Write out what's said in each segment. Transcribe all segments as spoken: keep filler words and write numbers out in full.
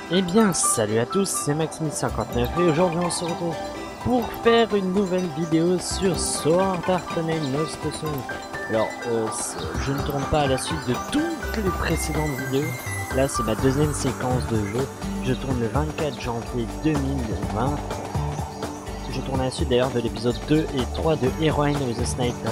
Eh bien, salut à tous, c'est Maxime cinquante-neuf et aujourd'hui on se retrouve pour faire une nouvelle vidéo sur Sword Art Online Lost Song. Alors, euh, je ne tourne pas à la suite de toutes les précédentes vidéos. Là, c'est ma deuxième séquence de jeu. Je tourne le vingt-quatre janvier deux mille vingt. Je tourne à la suite d'ailleurs de l'épisode deux et trois de Heroine with a Sniper.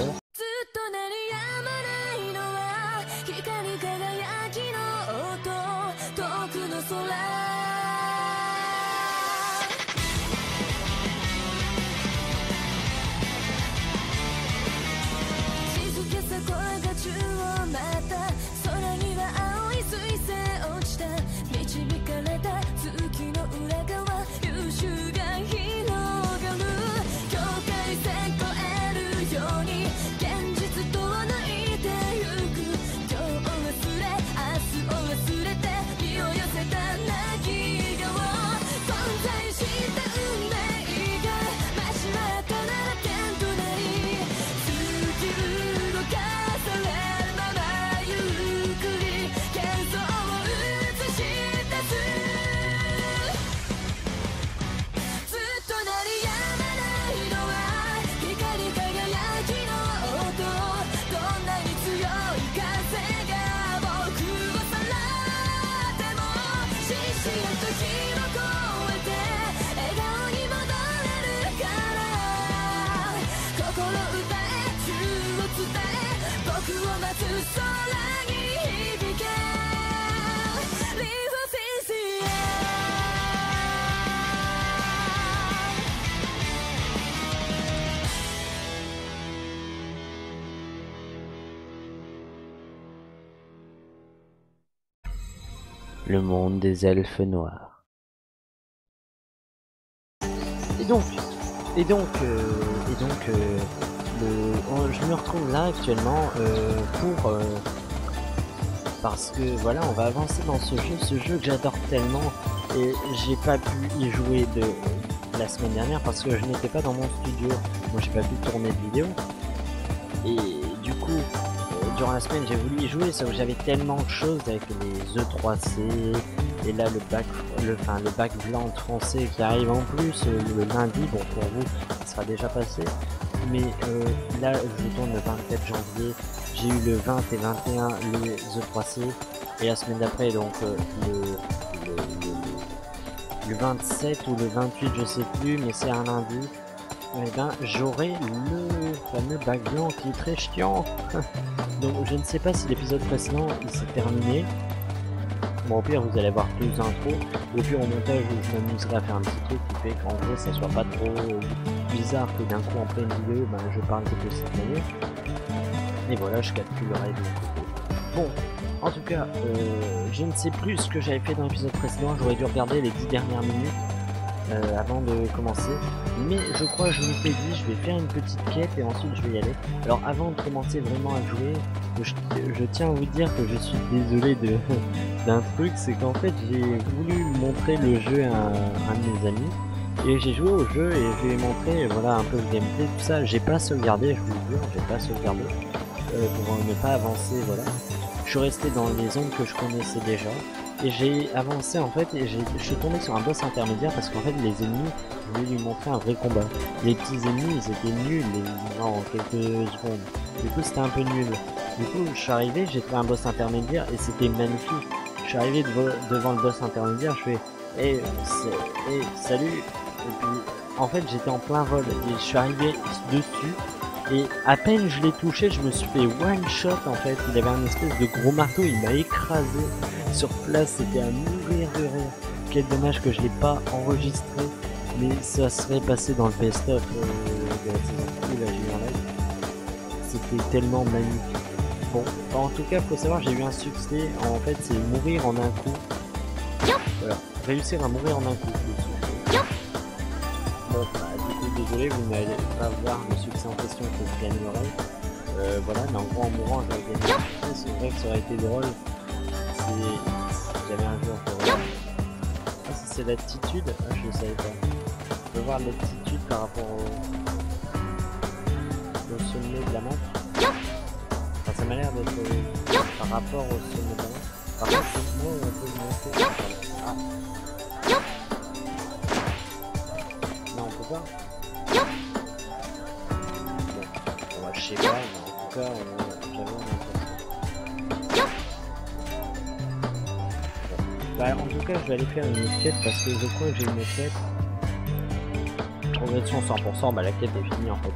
Le monde des elfes noirs. Et donc, et donc, euh, et donc, euh, le, on, je me retrouve là actuellement euh, pour euh, parce que voilà, on va avancer dans ce jeu, ce jeu que j'adore tellement et j'ai pas pu y jouer de la semaine dernière parce que je n'étais pas dans mon studio, moi j'ai pas pu tourner de vidéo et du coup. Durant la semaine j'ai voulu y jouer sauf que j'avais tellement de choses avec les E trois C et là le bac le enfin le bac blanc français qui arrive en plus euh, le lundi. Bon, pour vous ça sera déjà passé, mais euh, là je tourne le vingt-quatre janvier, j'ai eu le vingt et vingt et un les E trois C et la semaine d'après donc euh, le, le, le, le vingt-sept ou le vingt-huit je sais plus, mais c'est un lundi. Eh ben, j'aurai le fameux bac blanc qui est très chiant. Donc je ne sais pas si l'épisode précédent il s'est terminé. Bon, au pire vous allez voir plus d'intros. Au pire au montage je m'amuserai à faire un petit truc qui fait qu'en gros ça soit pas trop bizarre que d'un coup en pleine vidéo ben, je parle de cette manière. Et voilà, je calculerai de mon côté. Bon, en tout cas, euh, je ne sais plus ce que j'avais fait dans l'épisode précédent. J'aurais dû regarder les dix dernières minutes. Euh, avant de commencer, mais je crois que je me suis dit je vais faire une petite quête et ensuite je vais y aller. Alors avant de commencer vraiment à jouer, je, je tiens à vous dire que je suis désolé de d'un truc, c'est qu'en fait j'ai voulu montrer le jeu à un, un de mes amis et j'ai joué au jeu et je lui ai montré voilà un peu le gameplay, tout ça. J'ai pas sauvegardé, je vous le jure, j'ai pas sauvegardé euh, pour ne pas avancer. Voilà, je suis resté dans les zones que je connaissais déjà. Et j'ai avancé en fait et je suis tombé sur un boss intermédiaire parce qu'en fait les ennemis, je voulais lui montrer un vrai combat. Les petits ennemis ils étaient nuls les... en quelques secondes. Du coup c'était un peu nul. Du coup je suis arrivé, j'ai fait un boss intermédiaire et c'était magnifique. Je suis arrivé dev devant le boss intermédiaire, je fais hey, hey, salut. Et puis en fait j'étais en plein vol et je suis arrivé dessus. Et à peine je l'ai touché, je me suis fait one shot en fait. Il avait un espèce de gros marteau, il m'a écrasé sur place, c'était à mourir de rire. Quel dommage que je l'ai pas enregistré, mais ça serait passé dans le best-of euh, de la saison deux, là j'ai eu un live. C'était tellement magnifique. Bon, en tout cas faut savoir j'ai eu un succès, en fait c'est mourir en un coup. Voilà, réussir à mourir en un coup. Bon, bah, du coup, désolé, vous n'allez pas voir le succès en question que je gagnerai. Euh, voilà, mais en gros, en mourant, j'aurais gagné. C'est vrai que ça aurait été drôle si j'avais un jour pour... Ah, si c'est l'attitude, ah, je ne savais pas. Je peux voir l'attitude par rapport au... au sommet de la montre. Enfin, ça m'a l'air d'être par rapport au sommet de la montre. Par contre, moi, on peut monter. Ah. Bah, en tout cas, je vais aller faire une quête parce que je crois que j'ai une quête. Progression cent pour cent, bah la quête est finie en fait.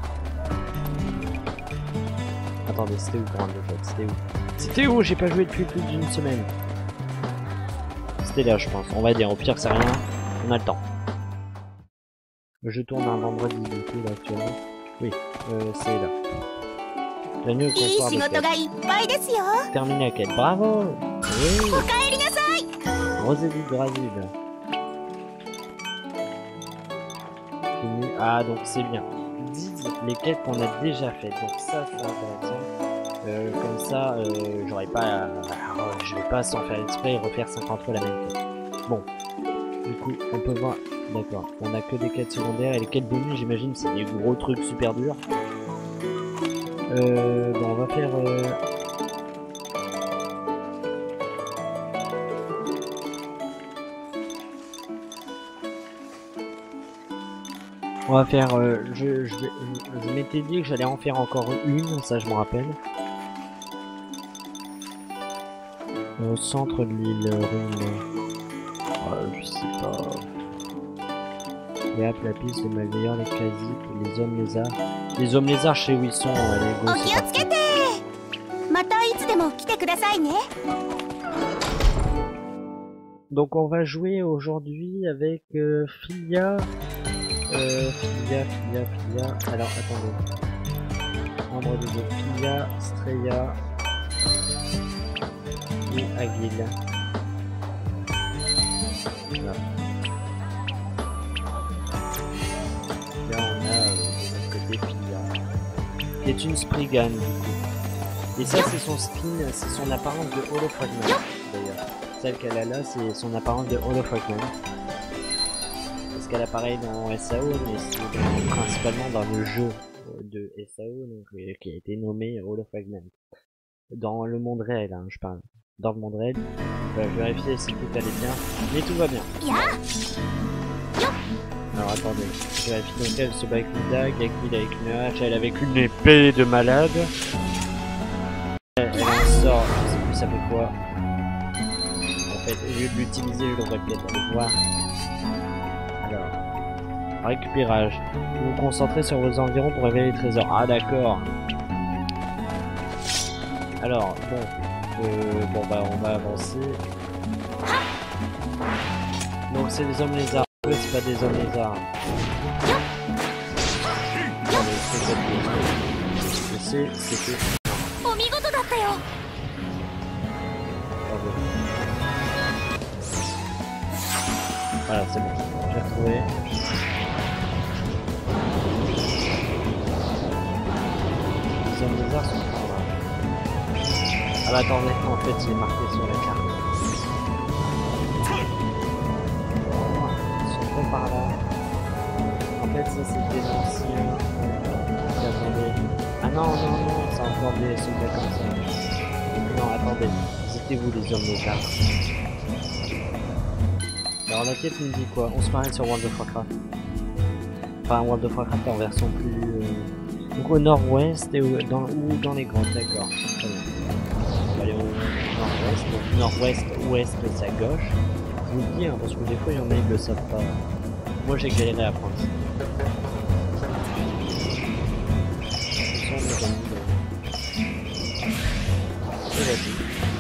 Attendez, c'était où pour un de quête? C'était où? C'était où? J'ai pas joué depuis plus d'une semaine. C'était là, je pense. On va dire, au pire, c'est rien. On a le temps. Je tourne un vendredi du coup là actuellement. Oui, euh, c'est là. Bienvenue au comptoir de quête. Terminé la quête. Bravo! Oui! Rosélie Grazule. Fini. Ah, donc c'est bien. Disent les quêtes qu'on a déjà faites. Donc ça, c'est intéressant. Euh, comme ça, euh, j'aurais pas. Euh, je vais pas sans faire exprès et refaire cinquante fois la même quête. Bon. Du coup, on peut voir. D'accord. On a que des quêtes secondaires et les quêtes bonus, j'imagine, c'est des gros trucs super durs. Euh. Bon, on va faire. Euh... On va faire, euh, je, je, je, je m'étais dit que j'allais en faire encore une, ça je me rappelle. Au centre de l'île Rune. Oh, je sais pas. Léap, la piste, le malveillant, les casiques, les hommes lézards. Les hommes lézards, je sais où ils sont, euh, les gosses, c'est parti. Donc on va jouer aujourd'hui avec euh, Filia. Euh, Filia, Filia, Filia. Alors attendez. Membre de deux. Filia, Streya et Aguil. Là. Là on a euh, de notre côté Filia. Qui est une Spriggan du coup. Et ça c'est son skin, c'est son apparence de Holo Fragment d'ailleurs. Celle qu'elle a là c'est son apparence de Holo Fragment. Qu'elle apparaît dans S A O, mais c'est principalement dans le jeu de S A O, donc, euh, qui a été nommé Holo Fragment. Dans le monde réel, hein, je parle. Dans le monde réel, je vais vérifier si tout allait bien, mais tout va bien. Alors attendez, je vérifie donc elle se bat avec une dague, avec une avec une hache, elle avec une épée de malade. Elle, elle en sort, je sais plus ça fait quoi. En fait, au lieu de l'utiliser, je devrais peut-être aller voir. Alors, récupérage. Vous vous concentrez sur vos environs pour révéler les trésors. Ah d'accord. Alors, bon. Euh, bon bah on va avancer. Donc c'est des hommes lézards. Oui, c'est pas des hommes lézards. Attendez, c'est quoi je sais, c'est que... Voilà, c'est bon. J'ai retrouvé. Les hommes lézards sont par là. Ah bah attendez, en fait il est marqué sur la carte. Ils sont pas par là. En fait ça c'était l'ancien. Attendez. Ah non, non, non, c'est encore des soldats comme ça. Non, attendez. C'était vous les hommes lézards. Alors la quête nous dit quoi? On se marie sur World of Warcraft. Enfin World of Warcraft en version plus... Euh... Donc au nord-ouest et au... dans... ou dans les grottes, d'accord. Très bien. On va aller au nord-ouest. Donc nord-ouest, ouest c'est à gauche. Je vous le dis, hein, parce que des fois il y en a ils le savent pas. Moi j'ai galéré à apprendre ça. Et vas-y.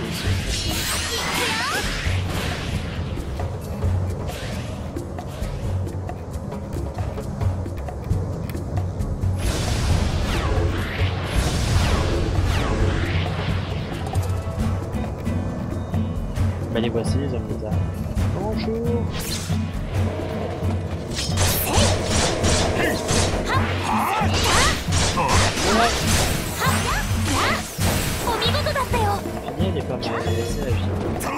Bah les voici les hommes lézards. Bonjour. Fini, elle est pas mal, elle est assez agile.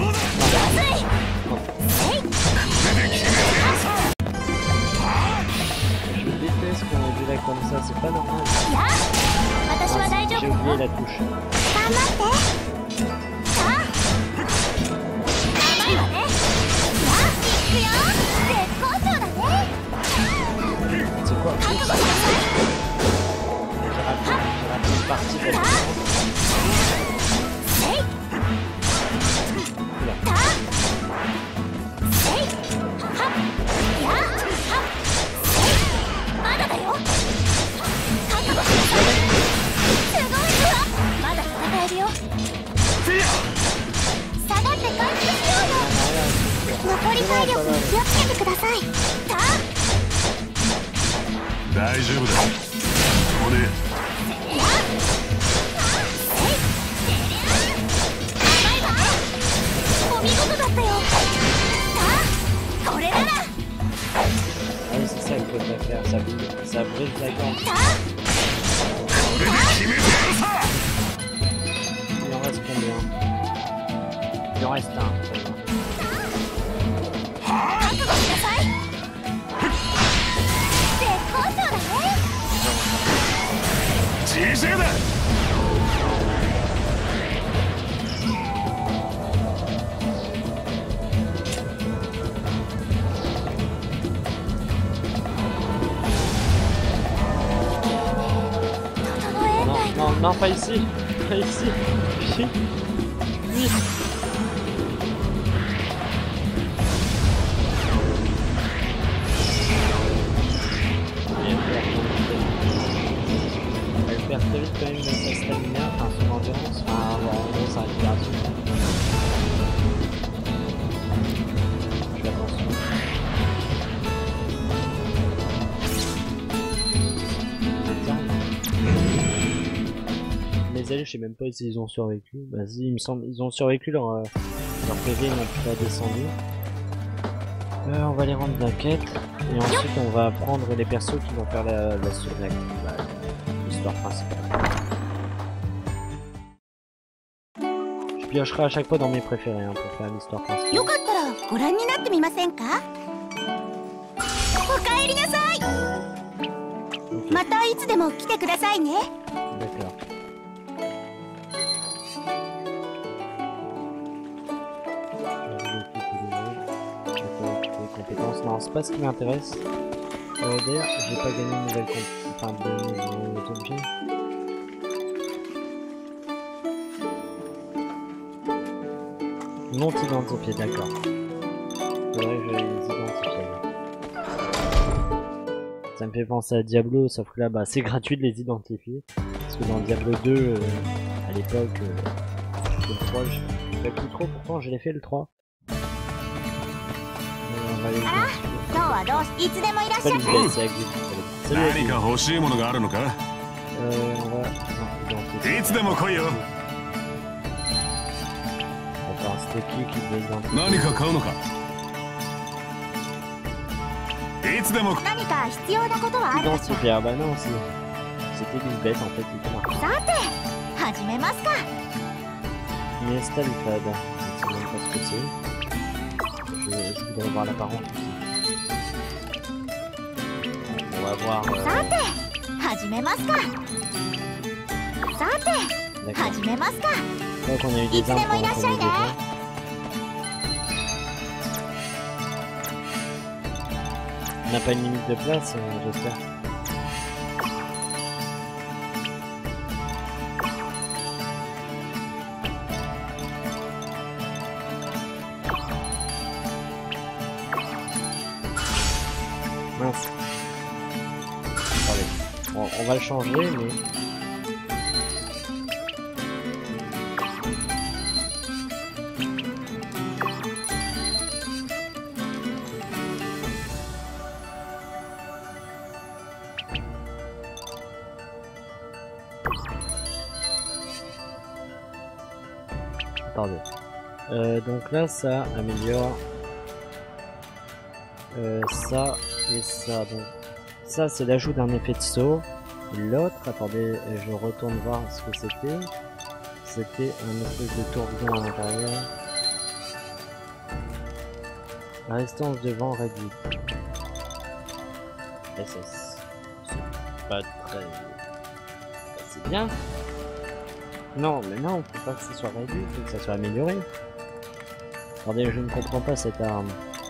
Je déteste quand on dirait comme ça, c'est pas normal. Ah, j'ai oublié la touche. C'est quoi? J'ai raté, j'ai raté une partie de la Oula. 残り体力に気をつけてください。 大丈夫だ。これお見事だったよ。これなら。 Ah oui, c'est ça qu'il faudrait faire, ça, ça brise la gorge. Il en reste combien? Il en reste un. Non, non, pas ici, pas ici. Oui. Oui. Elle perd très vite quand même sa stamina, enfin son endurance, enfin bon, en gros sa récupération. Je fais attention. Les ailes, je sais même pas s'ils ont survécu. Vas-y, il me semble, ils ont survécu, leur, euh, leur P V n'a pas descendu. Euh, on va les rendre la quête et ensuite on va prendre les persos qui vont faire la, la, la, la l'histoire principale. Je piocherai à chaque fois dans mes préférés hein, pour faire l'histoire principale. Okay. D'accord. Compétences. Non, c'est pas ce qui m'intéresse. Euh, D'ailleurs, j'ai pas gagné une nouvelle comp... enfin, de nouveaux objets. Non identifié, d'accord. Faudrait que je les identifie. Ça me fait penser à Diablo, sauf que là, bah, c'est gratuit de les identifier. Parce que dans Diablo deux, euh, à l'époque, euh, le trois, je fais plus trop, pourtant je l'ai fait le trois. On va aller c'est pas l'idée, c'est agressif. Salut, euh, on va... Non, identifier. Attends, c'était qui qui devait identifier? Identifier, ah bah non, c'était une bête en fait, il était marqué. Mais Stalfad, je ne sais même pas ce que c'est. Je, je voudrais voir l'apparence aussi. On va voir... Euh... D'accord. Donc on a eu des armes pour les déjà. On n'a pas une limite de place, euh, j'espère. Mince. Allez, bon, on va le changer, mais... Attendez. Euh, donc là, ça améliore euh, ça et ça. Donc ça, c'est l'ajout d'un effet de saut. L'autre, attendez, je retourne voir ce que c'était. C'était un espèce de tourbillon à l'intérieur. La résistance de vent réduite. S S. C'est pas très... C'est bien. Non, mais non, faut pas que ça soit réduit, faut que ça soit amélioré. Attendez, je ne comprends pas cette arme.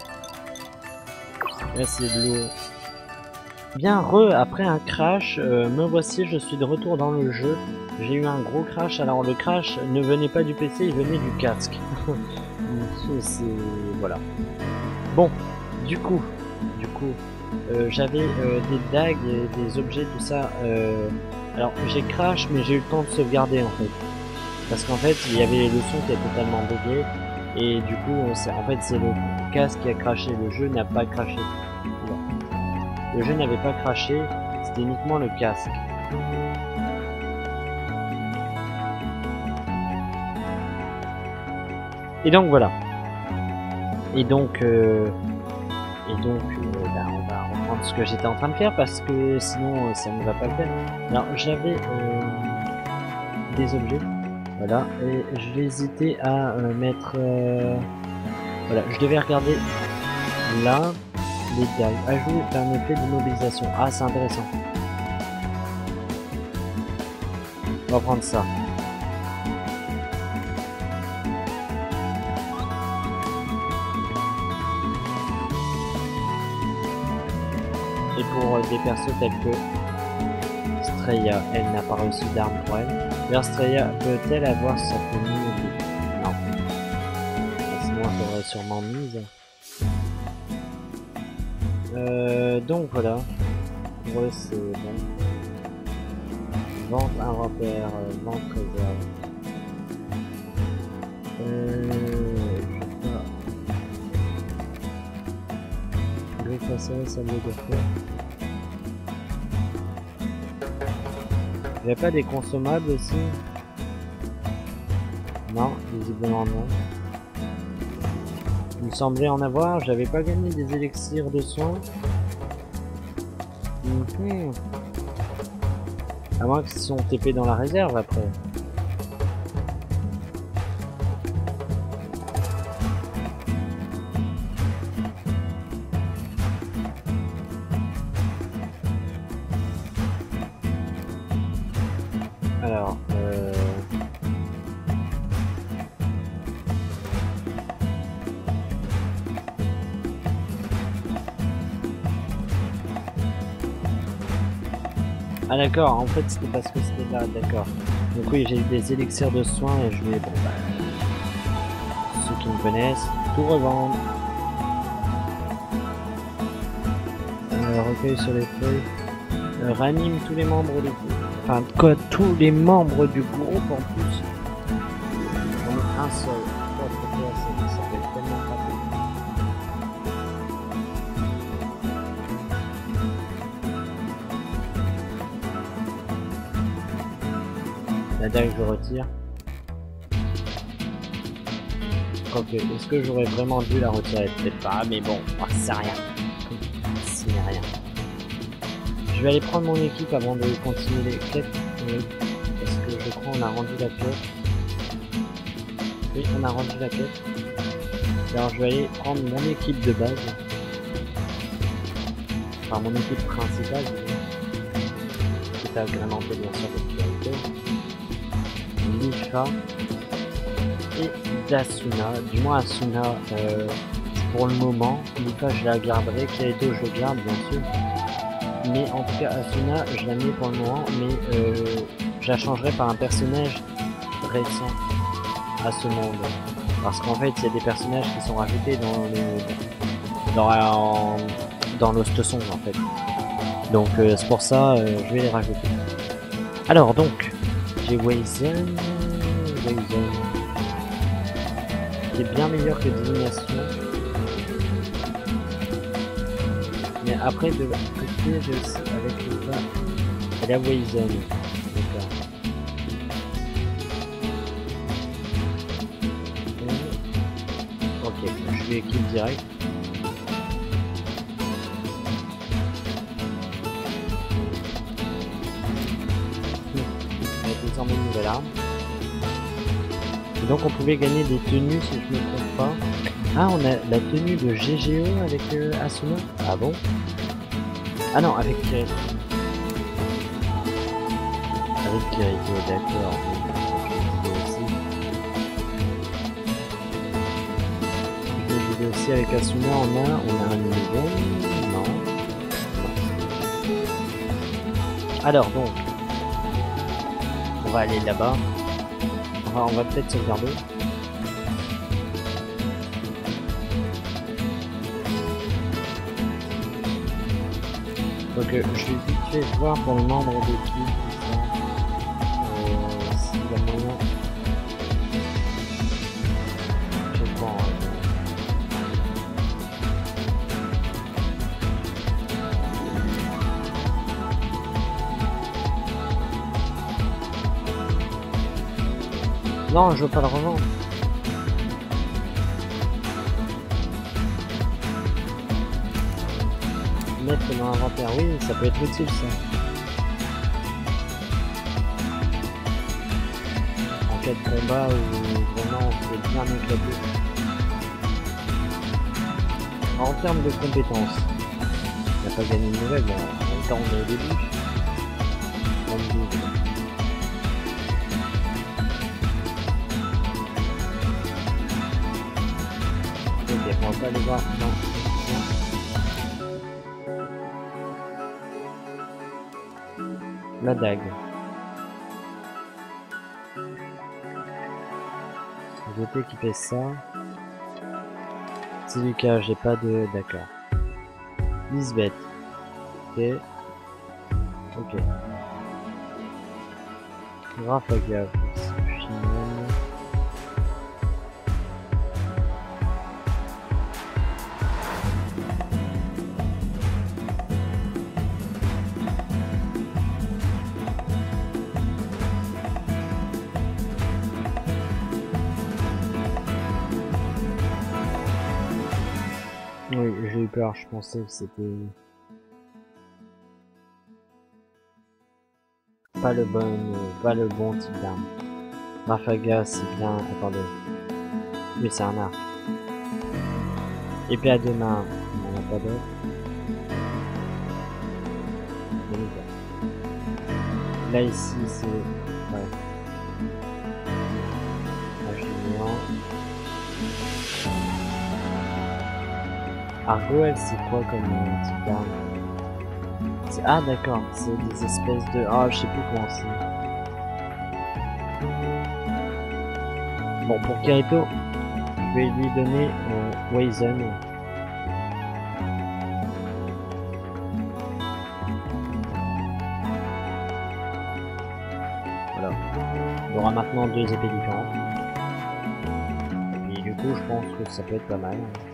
Là, c'est de l'eau. Bien, re, après un crash, euh, me voici, je suis de retour dans le jeu. J'ai eu un gros crash, alors le crash ne venait pas du P C, il venait du casque. C'est... voilà. Bon, du coup, du coup, euh, j'avais euh, des dagues, et des objets, tout ça. Euh... Alors, j'ai crash, mais j'ai eu le temps de sauvegarder en fait. Parce qu'en fait, il y avait le son qui est totalement bugué. Et du coup, c'est en fait c'est le casque qui a craché. Le jeu n'a pas craché. Le jeu n'avait pas craché, c'était uniquement le casque. Et donc voilà. Et donc, euh, et donc, euh, bah, on va reprendre ce que j'étais en train de faire parce que sinon ça ne va pas le faire. Alors j'avais euh, des objets, voilà, et j'ai hésité à euh, mettre, euh, voilà, je devais regarder là les tailles. Ajoute un effet d'immobilisation. Ah, c'est intéressant. On va prendre ça. Et pour des persos tels que Straya, elle n'a pas reçu d'arme pour elle. D'ailleurs, Straya peut-elle avoir sa tenue? Non. Sinon, elle faudrait sûrement mise. Euh, donc voilà. Pour eux, c'est bon. Vente, inventaire, euh, vente, réserve. Euh, je sais pas. Griffe facile, salle de coiffure. Il n'y a pas des consommables aussi? Non, visiblement non. Il me semblait en avoir, j'avais pas gagné des élixirs de soins. Mmh. À moins qu'ils sont T P dans la réserve après. Alors, euh... ah d'accord, en fait c'était parce que c'était là, d'accord. Donc oui, j'ai eu des élixirs de soins et je vais, bon bah, ceux qui me connaissent, tout revendre. Euh, recueil sur les feuilles. Euh, ranime tous les membres du groupe. Enfin, quoi, tous les membres du groupe en plus. On est un seul. Oh, ça fait tellement rapide. La dague je retire. Ok, est-ce que j'aurais vraiment dû la retirer? Peut-être pas, mais bon, oh, c'est rien. C'est rien. Je vais aller prendre mon équipe avant de continuer les quêtes. Oui, parce que je crois qu'on a rendu la quête. Oui, on a rendu la quête. Alors je vais aller prendre mon équipe de base. Enfin mon équipe principale. Qui est agrémentée bien sûr de priorité. Lifa et d'Asuna. Du moins Asuna euh, pour le moment. Lifa je la garderai. Kaito je le garde bien sûr. Mais en tout cas Asuna je la mets pour le moment. Mais euh, je la changerai par un personnage récent à ce monde. Parce qu'en fait il y a des personnages qui sont rajoutés dans le dans, en, dans Lost Song en fait. Donc euh, c'est pour ça euh, je vais les rajouter. Alors donc j'ai Weizen, Weizen, qui est bien meilleur que Divination. Mais après de l'autre côté, j'ai aussi avec le bas, elle a Weizen. D'accord. Ok, je vais kill direct. Désormais une nouvelle arme. Et donc on pouvait gagner des tenues si je ne me trompe pas. Ah, on a la tenue de G G O avec euh, Asuna. Ah bon? Ah non, avec Kirito. Avec Kirito, d'accord. Aussi. Je vais aussi avec Asuna, on a, on a un niveau. Non. non. Alors donc. On va aller là-bas. Enfin, on va peut-être sauvegarder. Donc euh, je vais vite fait voir pour les membres d'équipe euh, s'il y a moyen. Je vais Non, je veux pas le revendre. Mettre dans l'inventaire, oui, ça peut être utile ça. En cas de combat où vraiment on peut bien éclater. En termes de compétences, on n'a pas gagné une nouvelle, mais en même temps on est au début. vingt-deux. Ok, on va pas aller voir, non. La dague. Je vais équiper ça. C'est Lucas, j'ai pas de... D'accord. Lisbeth. Ok. Ok. Rafaga. Oui, j'ai eu peur, je pensais que c'était pas le bon, pas le bon type d'arme. Rafaga, c'est bien. Attendez, mais c'est un arc. Épée à deux mains, on n'en a pas d'autre. Là ici, c'est ouais. Argo, elle, c'est quoi comme euh, type d'arme? Ah d'accord, c'est des espèces de... Ah, je sais plus comment c'est. Bon, pour Kirito, je vais lui donner euh, Poison. Voilà. Il aura maintenant deux épées différentes. Et puis du coup, je pense que ça peut être pas mal.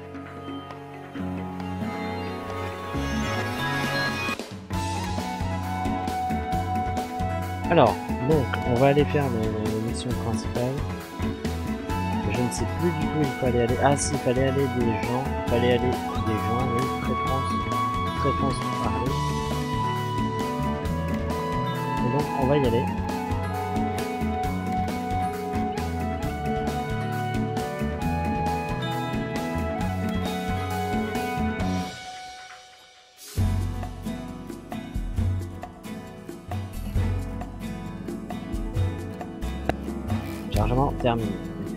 Alors, donc, on va aller faire les, les missions principales. Je ne sais plus du tout où il fallait aller. Ah si, il fallait aller des gens. Il fallait aller des gens, oui, traitance. Traitance pour parler. Et donc, on va y aller. Chargement terminé.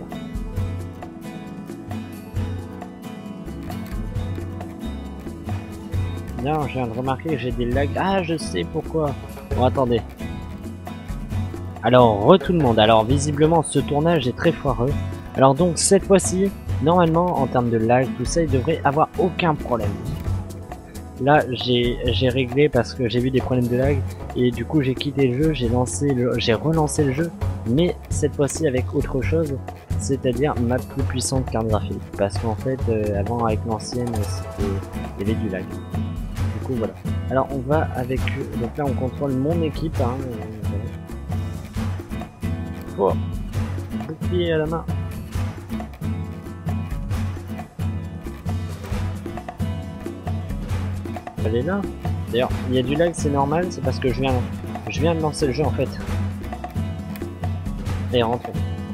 Bien, je viens de remarquer que j'ai des lags. Ah, je sais pourquoi. Bon, attendez. Alors, re tout le monde. Alors, visiblement, ce tournage est très foireux. Alors donc, cette fois-ci, normalement, en termes de lag, tout ça, il devrait avoir aucun problème. Là, j'ai réglé parce que j'ai vu des problèmes de lag. Et du coup, j'ai quitté le jeu, j'ai lancé le, j'ai relancé le jeu. Mais cette fois-ci avec autre chose, c'est-à-dire ma plus puissante carte graphique. Parce qu'en fait, euh, avant avec l'ancienne, il y avait du lag. Du coup, voilà. Alors on va avec... Donc là, on contrôle mon équipe. Hein, euh, oh, bouclier à la main. Elle est là. D'ailleurs, il y a du lag, c'est normal, c'est parce que je viens, je viens de lancer le jeu en fait. Et rentre.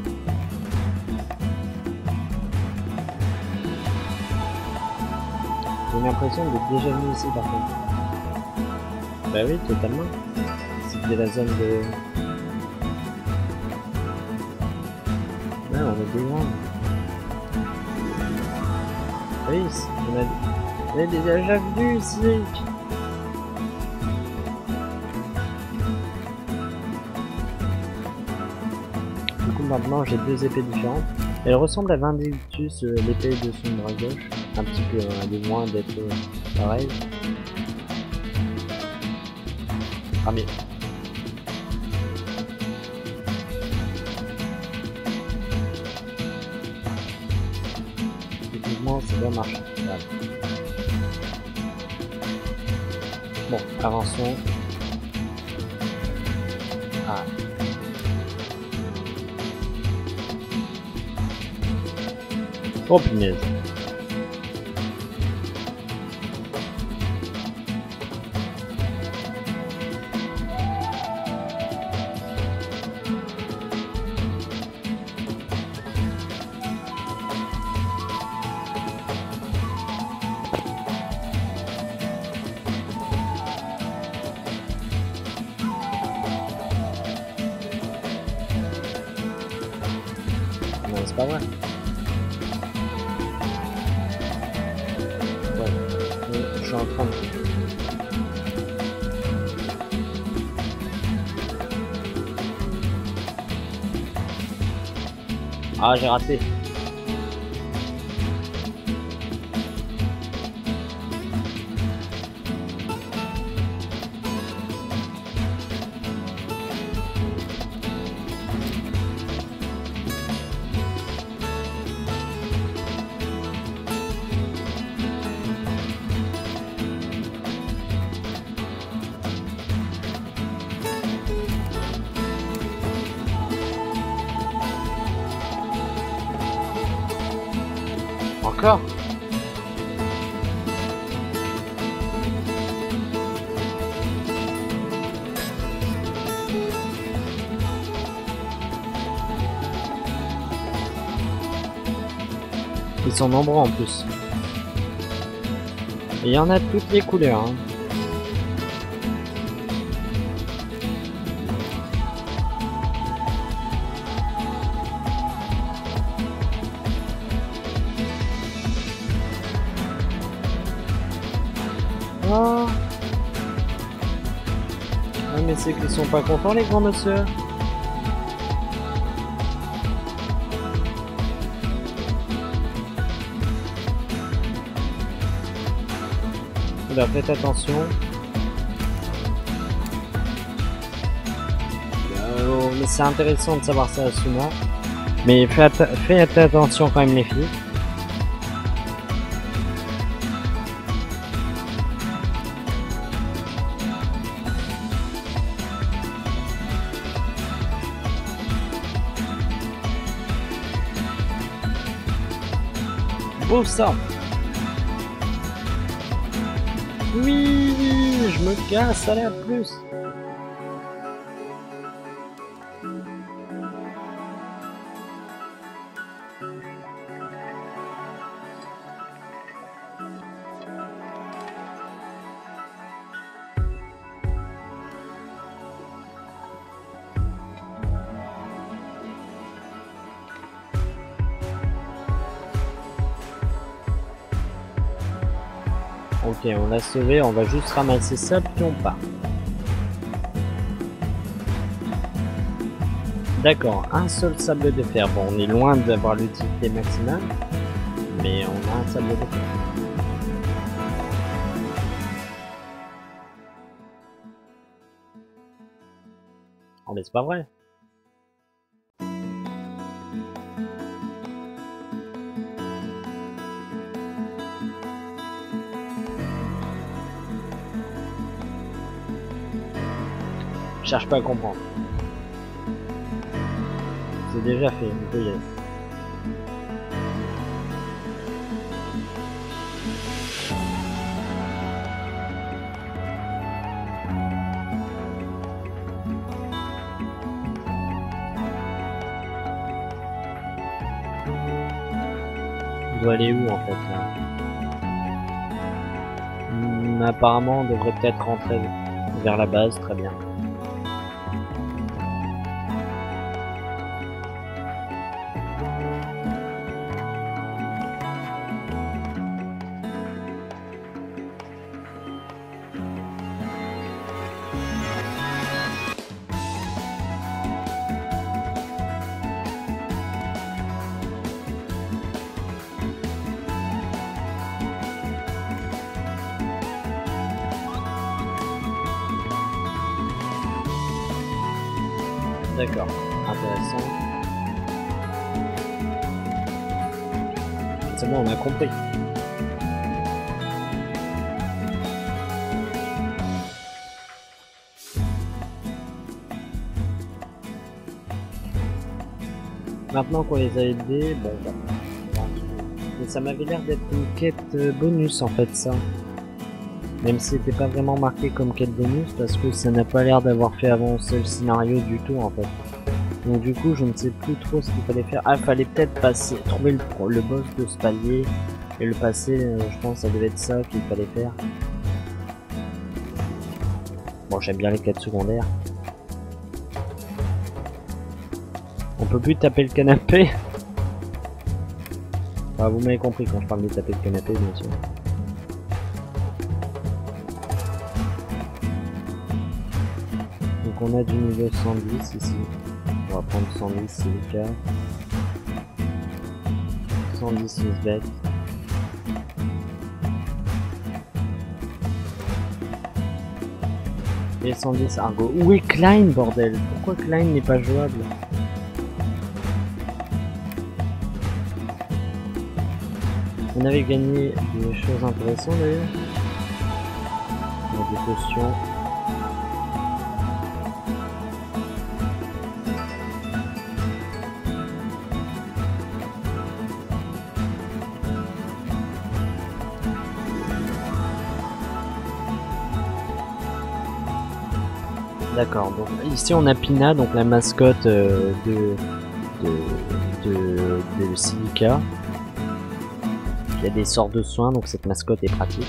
J'ai l'impression d'être déjà venu ici par contre. Bah oui, totalement. C'était la zone de... Ah, on est des grands. Oui, on a... on est déjà venu ici. Maintenant j'ai deux épées différentes. Elle ressemble à Vindictus, euh, l'épée de son bras gauche. Un petit peu, hein, elle est loin d'être euh, pareil. Ah mais... Effectivement, ça doit marcher. Voilà. Bon, avançons. Ah. Oh punaise. Non, c'est pas vrai. Ouais, je suis en train de... Ah, j'ai raté. Encore? Ils sont nombreux en plus. Et il y en a de toutes les couleurs. Hein. Oh. Ah mais c'est qu'ils sont pas contents les grands monsieur. Là, faites attention. Euh, mais c'est intéressant de savoir ça à Suna. Mais faites, faites attention quand même les filles. Beau ça. Oui, je me casse, allez à plus. Ok, on l'a sauvé, on va juste ramasser ça puis on part. D'accord, un seul sable de fer. Bon, on est loin d'avoir l'utilité maximale, mais on a un sable de fer. Oh mais c'est pas vrai. Je cherche pas à comprendre. C'est déjà fait, on peut y aller. On doit aller où en fait là? Hmm, apparemment on devrait peut-être rentrer vers la base, très bien. D'accord, intéressant. C'est bon, on a compris. Maintenant qu'on les a aidés, bon bah. Mais ça m'avait l'air d'être une quête euh, bonus en fait ça. Même si c'était pas vraiment marqué comme quête bonus parce que ça n'a pas l'air d'avoir fait avancer le scénario du tout en fait. Donc du coup je ne sais plus trop ce qu'il fallait faire. Ah, il fallait peut-être passer, trouver le, le boss de ce palier et le passer, euh, je pense que ça devait être ça qu'il fallait faire. Bon, j'aime bien les quêtes secondaires. On peut plus taper le canapé. Enfin, vous m'avez compris quand je parle de taper le canapé, bien sûr. Donc on a du niveau cent dix ici. On va prendre cent dix silica. cent dix bête. Et cent dix argo. Où est Klein, bordel? Pourquoi Klein n'est pas jouable? On avait gagné des choses intéressantes d'ailleurs. On a des potions. D'accord, donc ici on a Pina, donc la mascotte euh, de, de, de, de Silica. Il y a des sorts de soins, donc cette mascotte est pratique.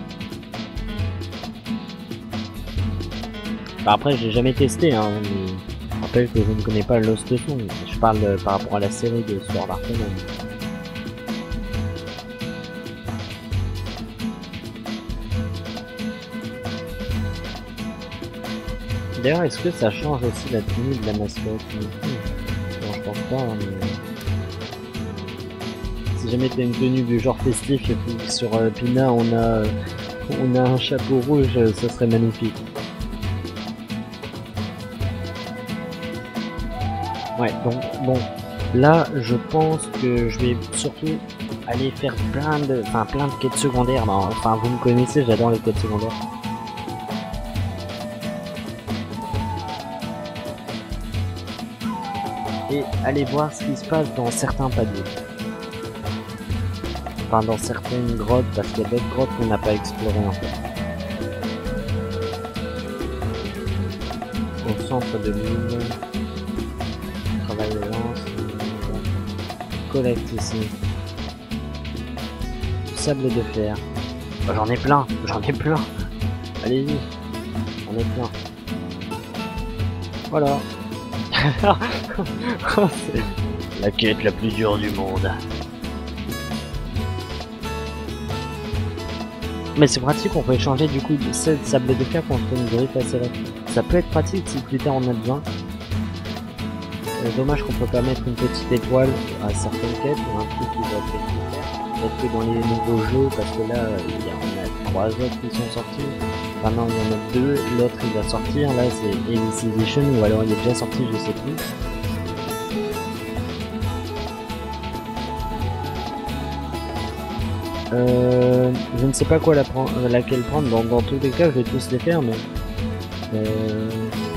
Bah après, j'ai jamais testé, hein, mais je rappelle que je ne connais pas Lost Song. Je parle euh, par rapport à la série de Sword Art Online. D'ailleurs, est-ce que ça change aussi la tenue de la mascotte? Non, je pense pas, hein, mais... Si jamais t'as une tenue du genre festif et puis sur euh, Pina on a, euh, on a un chapeau rouge, euh, ça serait magnifique. Ouais, donc bon, là je pense que je vais surtout aller faire plein de, enfin plein de quêtes secondaires. Non, enfin vous me connaissez, j'adore les quêtes secondaires. Et aller voir ce qui se passe dans certains paliers. Enfin dans certaines grottes, parce qu'il y a d'autres grottes qu'on n'a pas explorées en fait. Au centre de l'île, travail de lance, collecte ici. Du sable de fer. Oh, j'en ai plein, j'en ai plein. Allez-y, j'en ai plein. Voilà. La quête la plus dure du monde. Mais c'est pratique, on peut échanger du coup de sept sable de fer contre une griffe assez rapide. Ça peut être pratique si plus tard on a besoin. Euh, dommage qu'on peut pas mettre une petite étoile à certaines quêtes ou un truc qui va peut-être le faire. Peut-être que dans les nouveaux jeux, parce que là il y a, on a trois autres qui sont sortis. Enfin non, il y en a deux, l'autre il va sortir, là c'est Alicization ou alors il est déjà sorti, je sais plus. Euh, je ne sais pas quoi la prendre, laquelle prendre, dans, dans tous les cas je vais tous les faire mais... Euh...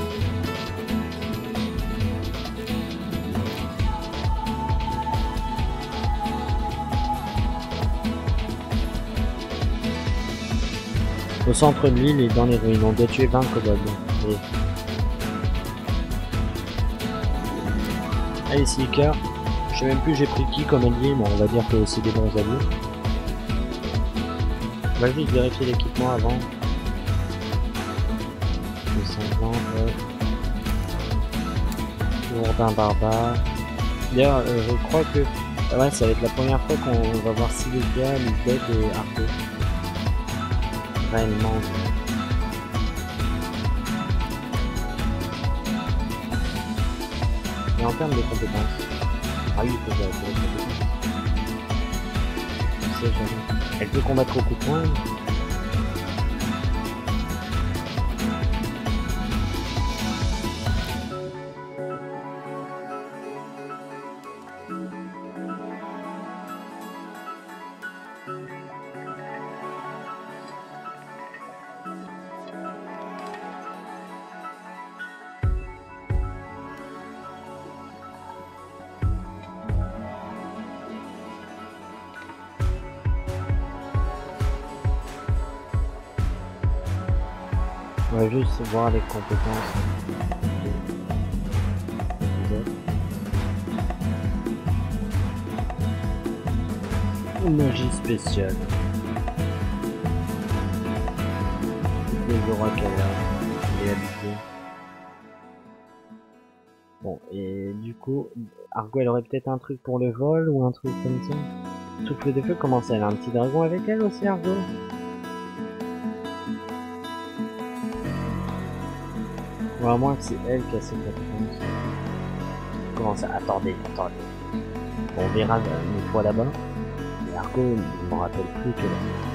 Au centre de l'île et dans les ruines, on doit tuer vingt kobolds. Et... Allez Silica, je sais même plus j'ai pris qui comme allié, mais on va dire que c'est des bons alliés. On va juste vérifier l'équipement avant. Le sanglant, ouais. Lourdin barbare. D'ailleurs, euh, je crois que ouais, ça va être la première fois qu'on va voir Silica, Lisbeth et Arthur. Réellement. Et en termes de compétences. Ah oui, il faut vérifier les compétences. Je sais jamais. Elle peut combattre au coup de poing. On va juste voir les compétences des autres. Magie spéciale. Les auras qu'elle a et habitué. Bon, et du coup, Argo elle aurait peut-être un truc pour le vol ou un truc comme ça. Souffle de feu, comment ça? Elle a un petit dragon avec elle aussi, Argo? Ou à moins que c'est elle qui a ses compétences. Comment ça? Attendez, attendez. Bon, on verra une fois là-bas. Et Argo, je m'en rappelle plus que là.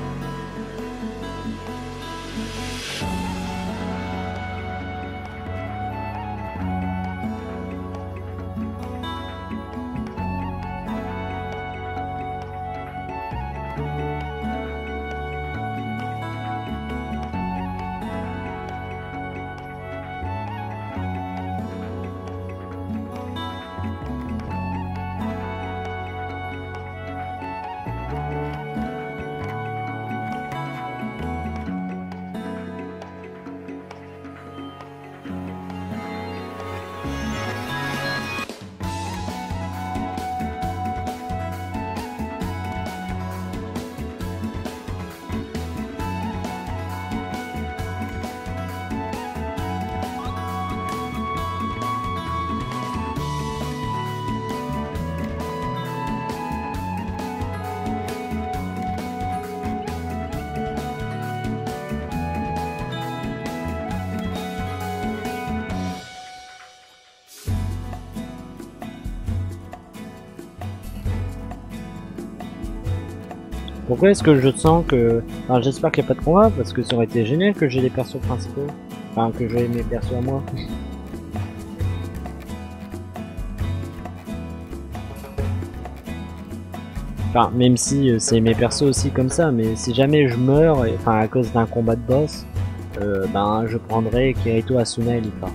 Pourquoi est-ce que je sens que... Enfin, j'espère qu'il n'y a pas de combat, parce que ça aurait été génial que j'ai les persos principaux. Enfin, que j'ai mes persos à moi. Enfin, même si euh, c'est mes persos aussi comme ça, mais si jamais je meurs, et, enfin à cause d'un combat de boss, euh, ben je prendrai Kirito, Asuna et Lipa.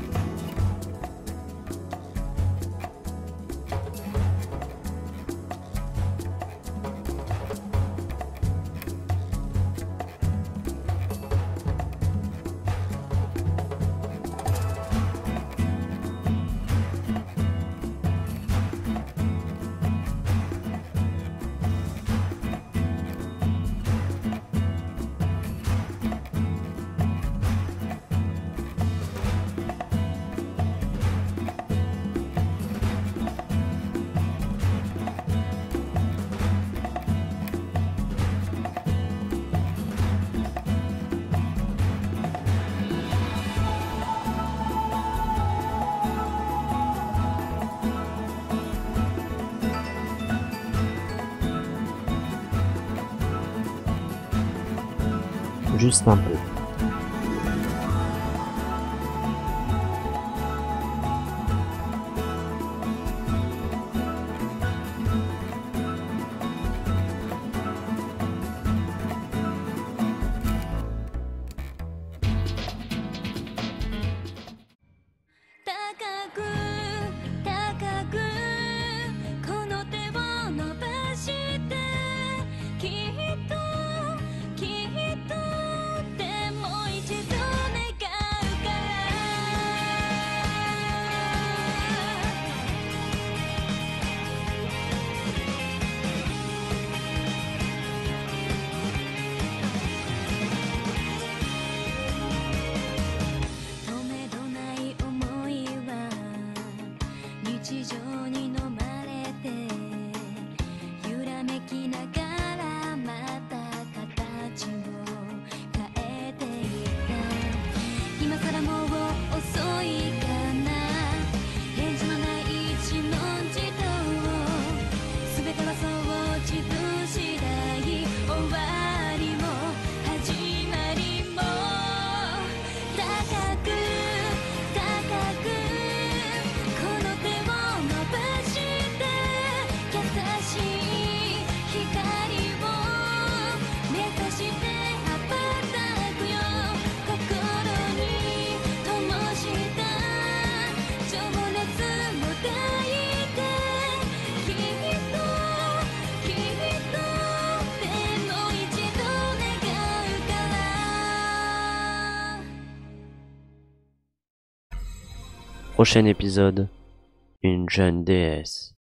Juste un peu. Prochain épisode, une jeune déesse.